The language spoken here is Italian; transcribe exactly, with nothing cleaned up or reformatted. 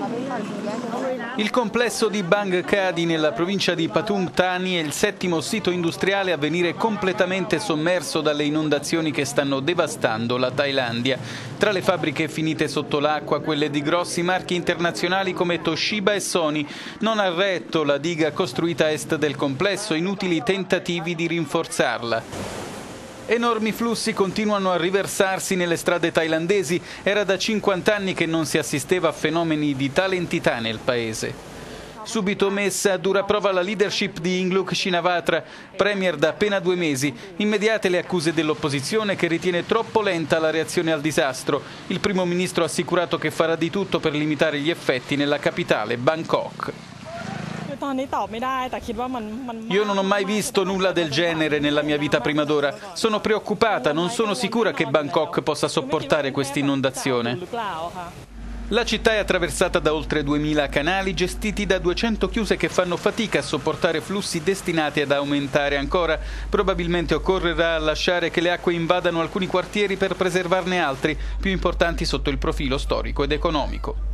Il complesso di Bang Khadi nella provincia di Pathum Thani è il settimo sito industriale a venire completamente sommerso dalle inondazioni che stanno devastando la Thailandia. Tra le fabbriche finite sotto l'acqua, quelle di grossi marchi internazionali come Toshiba e Sony. Non ha retto la diga costruita a est del complesso, inutili tentativi di rinforzarla. Enormi flussi continuano a riversarsi nelle strade thailandesi. Era da cinquanta anni che non si assisteva a fenomeni di tale entità nel paese. Subito messa a dura prova la leadership di Yingluck Shinawatra, premier da appena due mesi. Immediate le accuse dell'opposizione che ritiene troppo lenta la reazione al disastro. Il primo ministro ha assicurato che farà di tutto per limitare gli effetti nella capitale, Bangkok. Io non ho mai visto nulla del genere nella mia vita prima d'ora. Sono preoccupata, non sono sicura che Bangkok possa sopportare questa inondazione. La città è attraversata da oltre duemila canali gestiti da duecento chiuse che fanno fatica a sopportare flussi destinati ad aumentare ancora. Probabilmente occorrerà lasciare che le acque invadano alcuni quartieri per preservarne altri, più importanti sotto il profilo storico ed economico.